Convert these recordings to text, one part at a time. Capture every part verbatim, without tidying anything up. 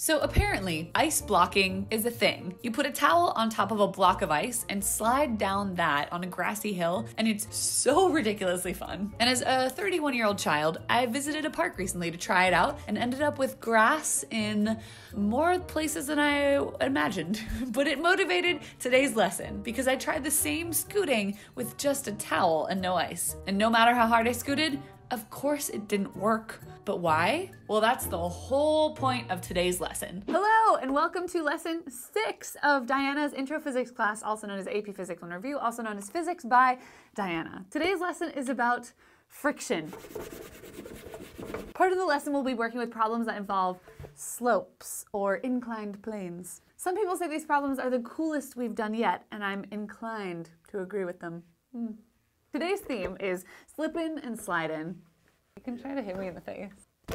So apparently, ice blocking is a thing. You put a towel on top of a block of ice and slide down that on a grassy hill, and it's so ridiculously fun. And as a thirty-one-year-old child, I visited a park recently to try it out and ended up with grass in more places than I imagined. But it motivated today's lesson because I tried the same scooting with just a towel and no ice. And no matter how hard I scooted, of course it didn't work. But why? Well, that's the whole point of today's lesson. Hello, and welcome to lesson six of Dianna's intro physics class, also known as A P Physics one Review, also known as Physics by Dianna. Today's lesson is about friction. Part of the lesson we'll be working with problems that involve slopes or inclined planes. Some people say these problems are the coolest we've done yet, and I'm inclined to agree with them. Hmm. Today's theme is slip-in and slide-in. You can try to hit me in the face.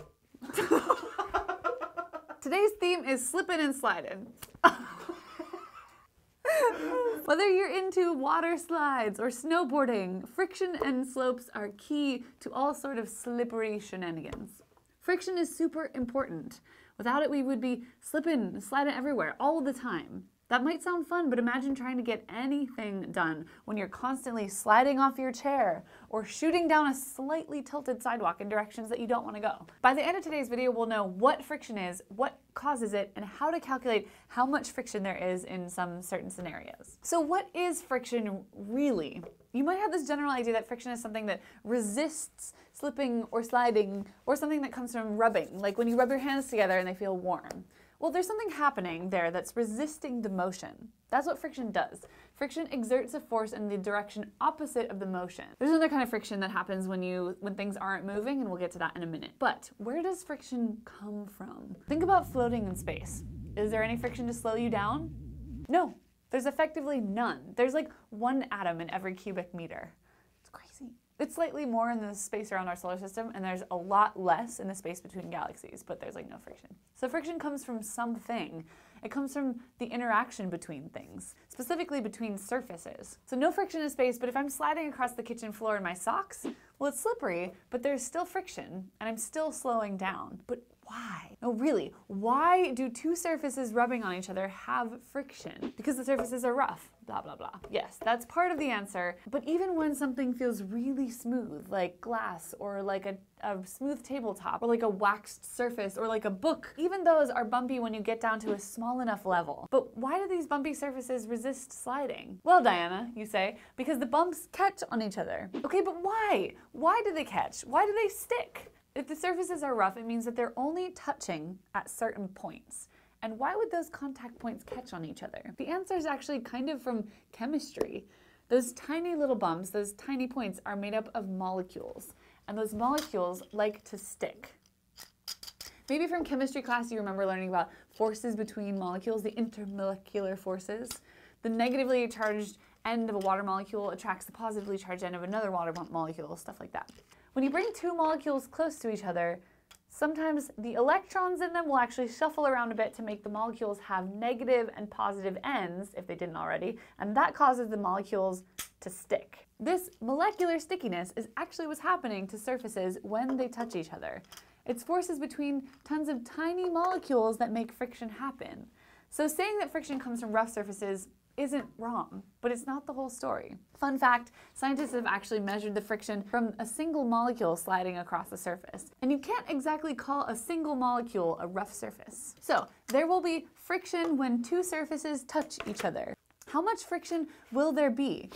Today's theme is slip-in and slide-in. Whether you're into water slides or snowboarding, friction and slopes are key to all sort of slippery shenanigans. Friction is super important. Without it, we would be slipping, sliding everywhere all the time. That might sound fun, but imagine trying to get anything done when you're constantly sliding off your chair or shooting down a slightly tilted sidewalk in directions that you don't want to go. By the end of today's video, we'll know what friction is, what causes it, and how to calculate how much friction there is in some certain scenarios. So what is friction really? You might have this general idea that friction is something that resists slipping or sliding, or something that comes from rubbing, like when you rub your hands together and they feel warm. Well, there's something happening there that's resisting the motion. That's what friction does. Friction exerts a force in the direction opposite of the motion. There's another kind of friction that happens when you when things aren't moving, and we'll get to that in a minute. But where does friction come from? Think about floating in space. Is there any friction to slow you down? No, there's effectively none. There's like one atom in every cubic meter. It's crazy. It's slightly more in the space around our solar system, and there's a lot less in the space between galaxies, but there's like no friction. So friction comes from something. It comes from the interaction between things, specifically between surfaces. So no friction in space, but if I'm sliding across the kitchen floor in my socks, well, it's slippery, but there's still friction, and I'm still slowing down. But why? No, really, why do two surfaces rubbing on each other have friction? Because the surfaces are rough, blah, blah, blah. Yes, that's part of the answer, but even when something feels really smooth, like glass, or like a, a smooth tabletop, or like a waxed surface, or like a book, even those are bumpy when you get down to a small enough level. But why do these bumpy surfaces resist sliding? Well, Dianna, you say, because the bumps catch on each other. Okay, but why? Why do they catch? Why do they stick? If the surfaces are rough, it means that they're only touching at certain points. And why would those contact points catch on each other? The answer is actually kind of from chemistry. Those tiny little bumps, those tiny points, are made up of molecules. And those molecules like to stick. Maybe from chemistry class you remember learning about forces between molecules, the intermolecular forces. The negatively charged end of a water molecule attracts the positively charged end of another water molecule, stuff like that. When you bring two molecules close to each other, sometimes the electrons in them will actually shuffle around a bit to make the molecules have negative and positive ends, if they didn't already, and that causes the molecules to stick. This molecular stickiness is actually what's happening to surfaces when they touch each other. It's forces between tons of tiny molecules that make friction happen. So saying that friction comes from rough surfaces isn't wrong, but it's not the whole story. Fun fact, scientists have actually measured the friction from a single molecule sliding across the surface. And you can't exactly call a single molecule a rough surface. So there will be friction when two surfaces touch each other. How much friction will there be?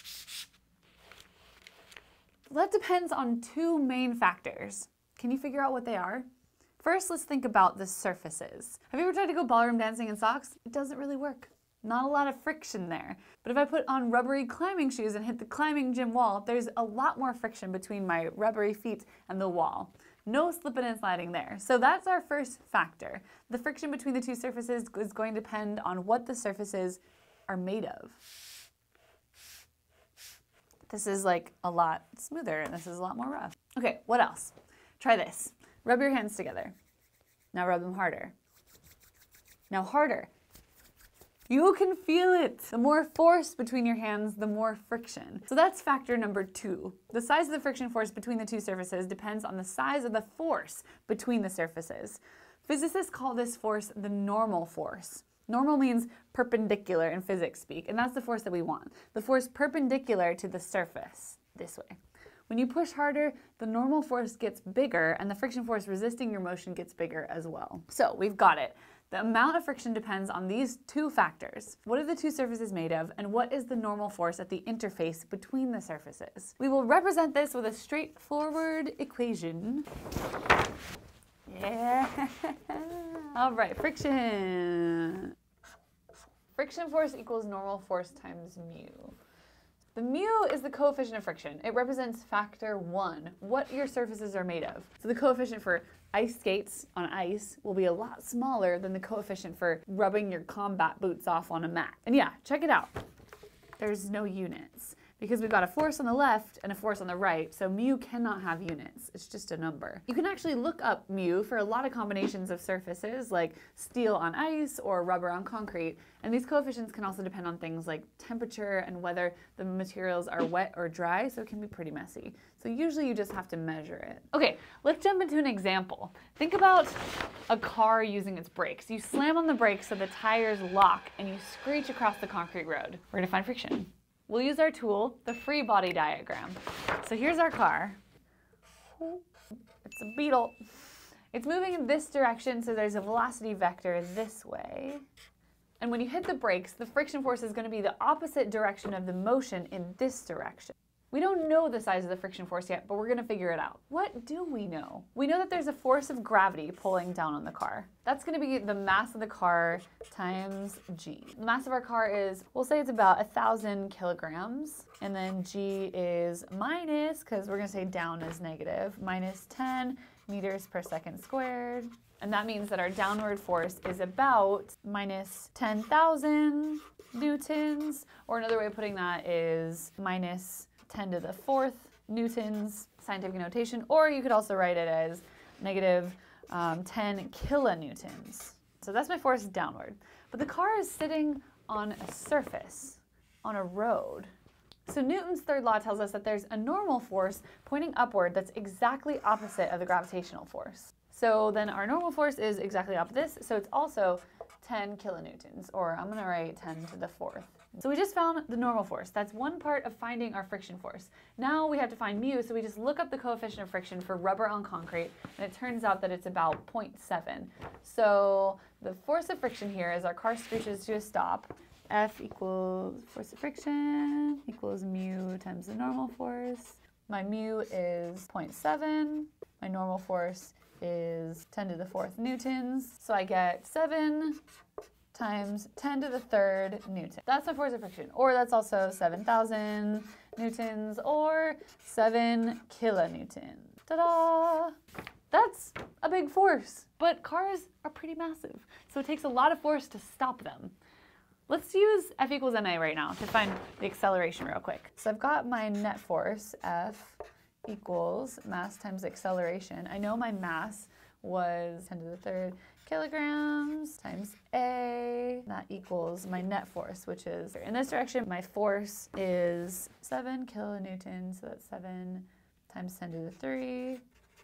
Well, that depends on two main factors. Can you figure out what they are? First, let's think about the surfaces. Have you ever tried to go ballroom dancing in socks? It doesn't really work. Not a lot of friction there. But if I put on rubbery climbing shoes and hit the climbing gym wall, there's a lot more friction between my rubbery feet and the wall. No slipping and sliding there. So that's our first factor. The friction between the two surfaces is going to depend on what the surfaces are made of. This is like a lot smoother and this is a lot more rough. Okay, what else? Try this. Rub your hands together. Now rub them harder. Now harder. You can feel it. The more force between your hands, the more friction. So that's factor number two. The size of the friction force between the two surfaces depends on the size of the force between the surfaces. Physicists call this force the normal force. Normal means perpendicular in physics speak, and that's the force that we want. The force perpendicular to the surface, this way. When you push harder, the normal force gets bigger, and the friction force resisting your motion gets bigger as well. So we've got it. The amount of friction depends on these two factors. What are the two surfaces made of, and what is the normal force at the interface between the surfaces? We will represent this with a straightforward equation. Yeah. All right, friction. Friction force equals normal force times mu. The mu is the coefficient of friction. It represents factor one, what your surfaces are made of. So the coefficient for ice skates on ice will be a lot smaller than the coefficient for rubbing your combat boots off on a mat. And yeah, check it out. There's no units because we've got a force on the left and a force on the right, so mu cannot have units. It's just a number. You can actually look up mu for a lot of combinations of surfaces like steel on ice or rubber on concrete, and these coefficients can also depend on things like temperature and whether the materials are wet or dry, so it can be pretty messy. So usually you just have to measure it. Okay, let's jump into an example. Think about a car using its brakes. You slam on the brakes so the tires lock and you screech across the concrete road. We're gonna find friction. We'll use our tool, the free body diagram. So here's our car. It's a beetle. It's moving in this direction, so there's a velocity vector this way. And when you hit the brakes, the friction force is going to be the opposite direction of the motion in this direction. We don't know the size of the friction force yet, but we're going to figure it out. What do we know? We know that there's a force of gravity pulling down on the car. That's going to be the mass of the car times g. The mass of our car is, we'll say it's about a thousand kilograms. And then g is minus, because we're going to say down is negative, minus ten meters per second squared. And that means that our downward force is about minus ten thousand newtons, or another way of putting that is minus ten to the fourth newtons, scientific notation, or you could also write it as negative um, ten kilonewtons. So that's my force downward. But the car is sitting on a surface, on a road. So Newton's third law tells us that there's a normal force pointing upward that's exactly opposite of the gravitational force. So then our normal force is exactly opposite this, so it's also ten kilonewtons, or I'm gonna write ten to the fourth. So we just found the normal force. That's one part of finding our friction force. Now we have to find mu, so we just look up the coefficient of friction for rubber on concrete, and it turns out that it's about zero point seven. So the force of friction here is our car screeches to a stop. F equals force of friction equals mu times the normal force. My mu is zero point seven. My normal force is ten to the fourth newtons. So I get seven times ten to the third newton. That's my force of friction. Or that's also seven thousand newtons or seven kilonewtons. Ta-da! That's a big force. But cars are pretty massive, so it takes a lot of force to stop them. Let's use F equals ma right now to find the acceleration real quick. So I've got my net force, F equals mass times acceleration. I know my mass was ten to the third kilograms times A. That equals my net force, which is, in this direction, my force is seven kilonewtons, so that's seven times ten to the three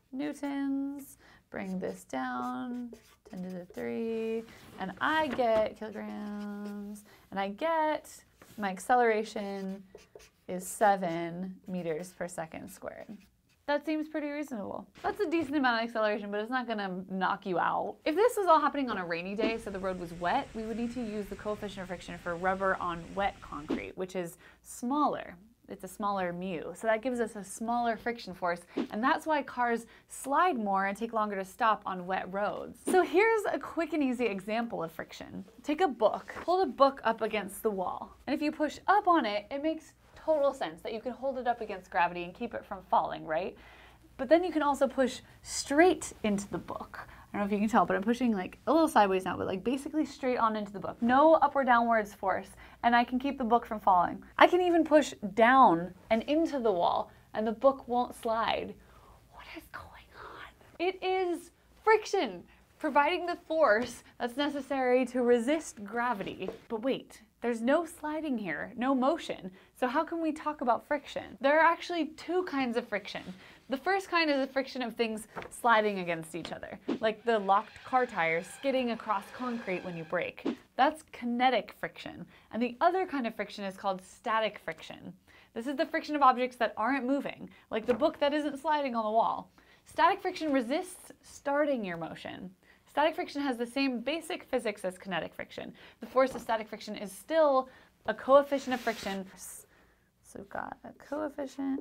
newtons. Bring this down, ten to the three, and I get kilograms, and I get my acceleration is seven meters per second squared. That seems pretty reasonable. That's a decent amount of acceleration, but it's not gonna knock you out. If this was all happening on a rainy day, so the road was wet, we would need to use the coefficient of friction for rubber on wet concrete, which is smaller. It's a smaller mu, so that gives us a smaller friction force, and that's why cars slide more and take longer to stop on wet roads. So here's a quick and easy example of friction. Take a book, hold a book up against the wall, and if you push up on it, it makes total sense that you can hold it up against gravity and keep it from falling, right? But then you can also push straight into the book. I don't know if you can tell, but I'm pushing like a little sideways now, but like basically straight on into the book. No up or downwards force, and I can keep the book from falling. I can even push down and into the wall, and the book won't slide. What is going on? It is friction, providing the force that's necessary to resist gravity. But wait, there's no sliding here, no motion. So how can we talk about friction? There are actually two kinds of friction. The first kind is the friction of things sliding against each other, like the locked car tires skidding across concrete when you brake. That's kinetic friction. And the other kind of friction is called static friction. This is the friction of objects that aren't moving, like the book that isn't sliding on the wall. Static friction resists starting your motion. Static friction has the same basic physics as kinetic friction. The force of static friction is still a coefficient of friction. So we've got a coefficient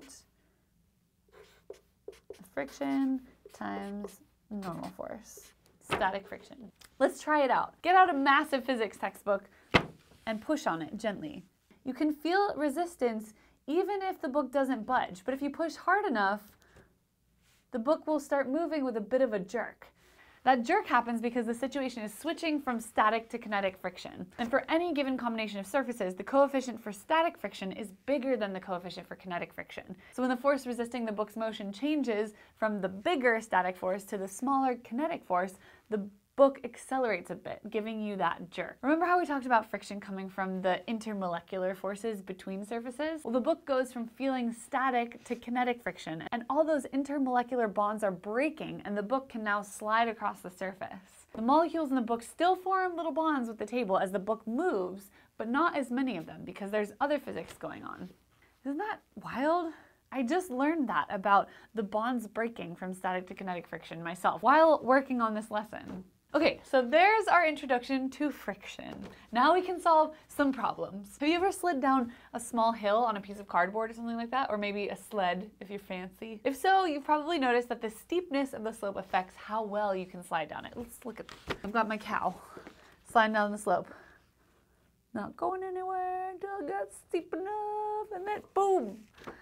of friction times normal force. Static friction. Let's try it out. Get out a massive physics textbook and push on it gently. You can feel resistance even if the book doesn't budge, but if you push hard enough, the book will start moving with a bit of a jerk. That jerk happens because the situation is switching from static to kinetic friction. And for any given combination of surfaces, the coefficient for static friction is bigger than the coefficient for kinetic friction. So when the force resisting the book's motion changes from the bigger static force to the smaller kinetic force, the book accelerates a bit, giving you that jerk. Remember how we talked about friction coming from the intermolecular forces between surfaces? Well, the book goes from feeling static to kinetic friction, and all those intermolecular bonds are breaking, and the book can now slide across the surface. The molecules in the book still form little bonds with the table as the book moves, but not as many of them because there's other physics going on. Isn't that wild? I just learned that about the bonds breaking from static to kinetic friction myself while working on this lesson. Okay, so there's our introduction to friction. Now we can solve some problems. Have you ever slid down a small hill on a piece of cardboard or something like that? Or maybe a sled if you're fancy? If so, you've probably noticed that the steepness of the slope affects how well you can slide down it. Let's look at this. I've got my cow sliding down the slope. Not going anywhere until it gets steep enough and then boom.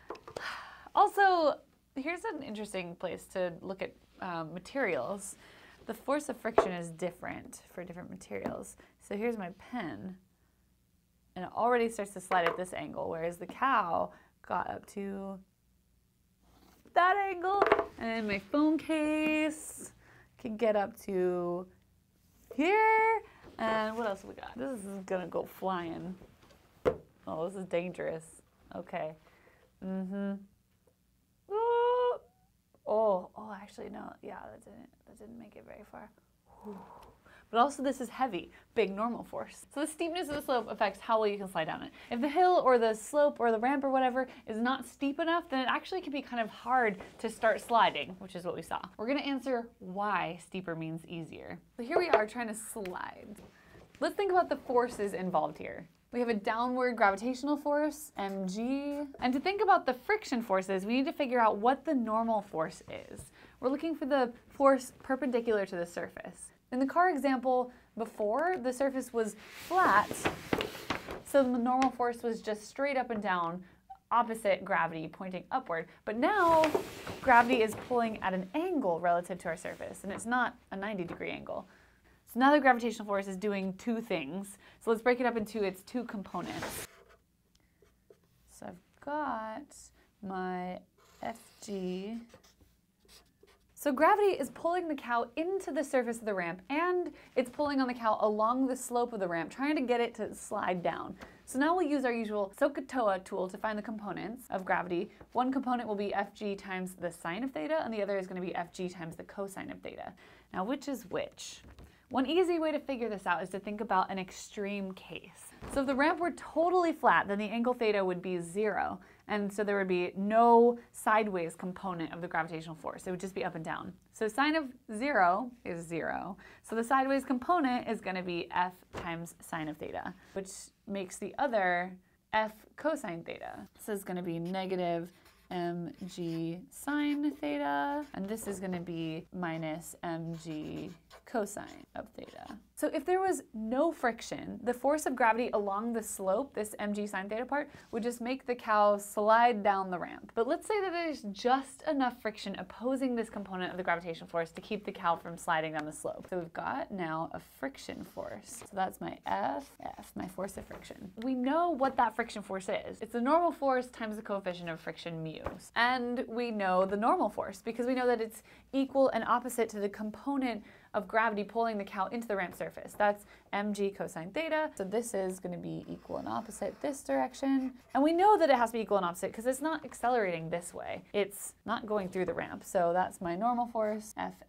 Also, here's an interesting place to look at um, materials. The force of friction is different for different materials. So here's my pen, and it already starts to slide at this angle, whereas the cow got up to that angle, and then my phone case can get up to here, and what else have we got? This is gonna go flying. Oh, this is dangerous. Okay. Mm-hmm. Oh, oh, oh, actually, no, yeah, that didn't. That didn't make it very far. Whew. But also this is heavy, big normal force. So the steepness of the slope affects how well you can slide down it. If the hill or the slope or the ramp or whatever is not steep enough, then it actually can be kind of hard to start sliding, which is what we saw. We're gonna answer why steeper means easier. So here we are trying to slide. Let's think about the forces involved here. We have a downward gravitational force, m g. And to think about the friction forces, we need to figure out what the normal force is. We're looking for the force perpendicular to the surface. In the car example before, the surface was flat, so the normal force was just straight up and down, opposite gravity, pointing upward. But now, gravity is pulling at an angle relative to our surface, and it's not a ninety degree angle. So now the gravitational force is doing two things. So let's break it up into its two components. So I've got my F G. So gravity is pulling the cow into the surface of the ramp, and it's pulling on the cow along the slope of the ramp, trying to get it to slide down. So now we'll use our usual SOHCAHTOA tool to find the components of gravity. One component will be F G times the sine of theta, and the other is going to be F G times the cosine of theta. Now, which is which? One easy way to figure this out is to think about an extreme case. So if the ramp were totally flat, then the angle theta would be zero. And so there would be no sideways component of the gravitational force. It would just be up and down. So sine of zero is zero. So the sideways component is going to be F times sine of theta, which makes the other F cosine theta. So it's going to be negative mg sine theta, and this is going to be minus mg cosine of theta. So if there was no friction, the force of gravity along the slope, this mg sine theta part, would just make the cow slide down the ramp. But let's say that there's just enough friction opposing this component of the gravitational force to keep the cow from sliding down the slope. So we've got now a friction force. So that's my F, F, my force of friction. We know what that friction force is. It's the normal force times the coefficient of friction mu. And we know the normal force because we know that it's equal and opposite to the component of gravity pulling the cow into the ramp surface. That's mg cosine theta. So this is going to be equal and opposite this direction. And we know that it has to be equal and opposite because it's not accelerating this way. It's not going through the ramp. So that's my normal force,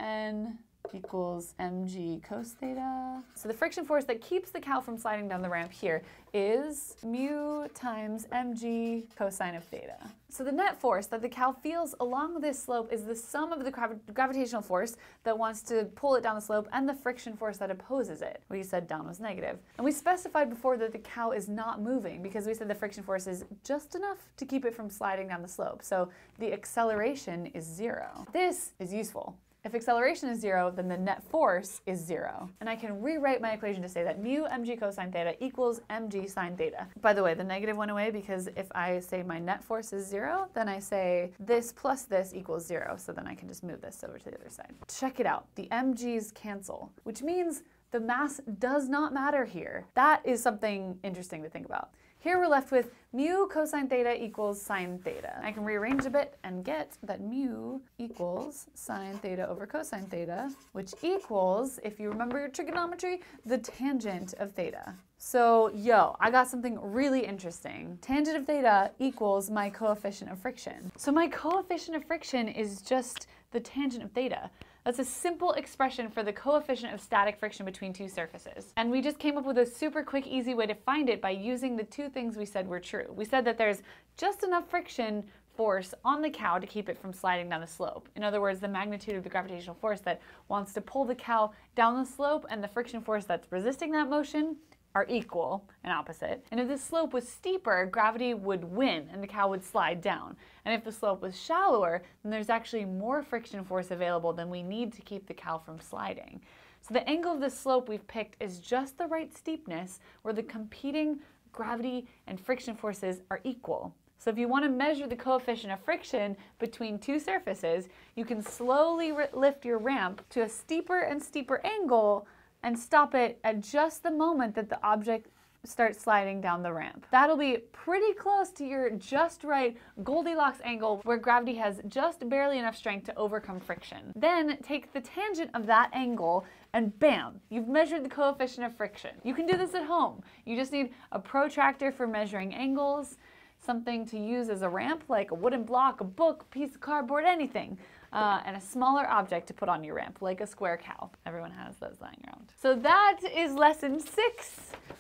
Fn equals mg cos theta. So the friction force that keeps the cow from sliding down the ramp here is mu times mg cosine of theta. So the net force that the cow feels along this slope is the sum of the gravi gravitational force that wants to pull it down the slope and the friction force that opposes it. We said down was negative. And we specified before that the cow is not moving because we said the friction force is just enough to keep it from sliding down the slope. So the acceleration is zero. This is useful. If acceleration is zero, then the net force is zero. And I can rewrite my equation to say that mu mg cosine theta equals mg sine theta. By the way, the negative went away because if I say my net force is zero, then I say this plus this equals zero. So then I can just move this over to the other side. Check it out. The mg's cancel, which means the mass does not matter here. That is something interesting to think about. Here we're left with mu cosine theta equals sine theta. I can rearrange a bit and get that mu equals sine theta over cosine theta, which equals, if you remember your trigonometry, the tangent of theta. So, yo, I got something really interesting. Tangent of theta equals my coefficient of friction. So my coefficient of friction is just the tangent of theta. That's a simple expression for the coefficient of static friction between two surfaces. And we just came up with a super quick, easy way to find it by using the two things we said were true. We said that there's just enough friction force on the cow to keep it from sliding down the slope. In other words, the magnitude of the gravitational force that wants to pull the cow down the slope and the friction force that's resisting that motion are equal and opposite. And if the slope was steeper, gravity would win and the cow would slide down. And if the slope was shallower, then there's actually more friction force available than we need to keep the cow from sliding. So the angle of the slope we've picked is just the right steepness where the competing gravity and friction forces are equal. So if you want to measure the coefficient of friction between two surfaces, you can slowly lift your ramp to a steeper and steeper angle and stop it at just the moment that the object starts sliding down the ramp. That'll be pretty close to your just right Goldilocks angle where gravity has just barely enough strength to overcome friction. Then take the tangent of that angle and bam, you've measured the coefficient of friction. You can do this at home. You just need a protractor for measuring angles, something to use as a ramp like a wooden block, a book, a piece of cardboard, anything. Uh, and a smaller object to put on your ramp, like a square cow. Everyone has those lying around. So that is lesson six,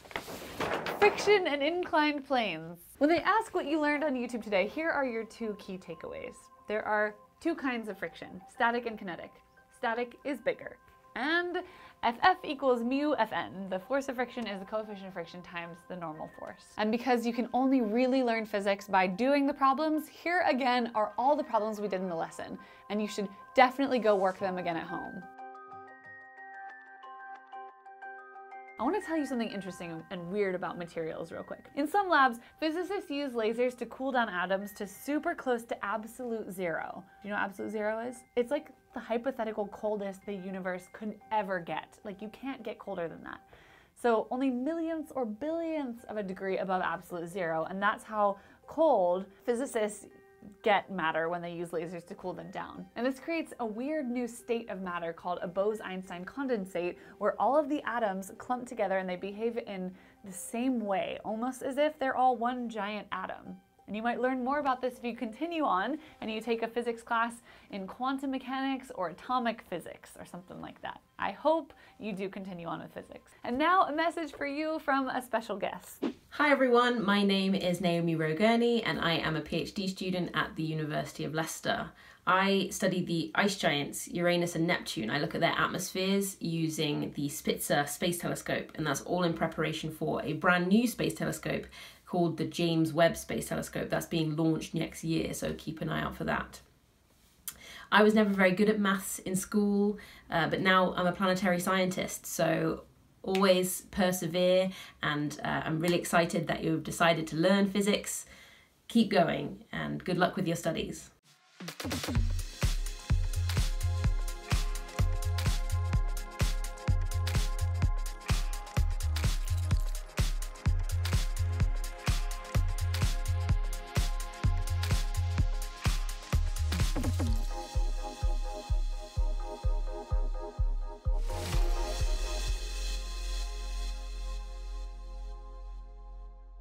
friction and inclined planes. When they ask what you learned on YouTube today, here are your two key takeaways. There are two kinds of friction, static and kinetic. Static is bigger. And F F equals mu F N. The force of friction is the coefficient of friction times the normal force. And because you can only really learn physics by doing the problems, here again are all the problems we did in the lesson. And you should definitely go work them again at home. I want to tell you something interesting and weird about materials real quick. In some labs, physicists use lasers to cool down atoms to super close to absolute zero. Do you know what absolute zero is? It's like the hypothetical coldest the universe could ever get. Like, you can't get colder than that. So only millionths or billionths of a degree above absolute zero, and that's how cold physicists get matter when they use lasers to cool them down. And this creates a weird new state of matter called a Bose-Einstein condensate, where all of the atoms clump together and they behave in the same way, almost as if they're all one giant atom. And you might learn more about this if you continue on and you take a physics class in quantum mechanics or atomic physics or something like that. I hope you do continue on with physics. And now a message for you from a special guest. Hi everyone, my name is Naomi Roe-Gurney and I am a PhD student at the University of Leicester. I study the ice giants, Uranus and Neptune. I look at their atmospheres using the Spitzer Space Telescope, and that's all in preparation for a brand new space telescope called the James Webb Space Telescope that's being launched next year, so keep an eye out for that. I was never very good at maths in school, uh, but now I'm a planetary scientist, so always persevere, and uh, I'm really excited that you've decided to learn physics. Keep going, and good luck with your studies.